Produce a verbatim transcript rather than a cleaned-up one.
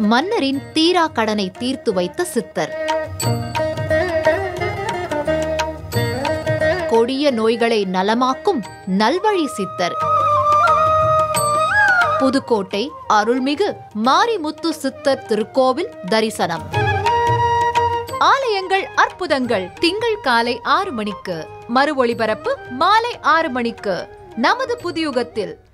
மன்னரின் தீரா கடனை தீர்த்து வைத்த சித்தர். கொடிய நோய்களை நலமாக்கும் நல்வழி சித்தர். புதுக்கோட்டை அருள்மிகு மாரிமுத்து சித்தர் திருக்கோவில் தரிசனம். ஆலயங்கள் அற்புதங்கள் திங்கள் காலை ஆறு மணிக்கு, மறு ஒளிபரப்பு மாலை ஆறு மணிக்கு நமது புதியுகத்தில்.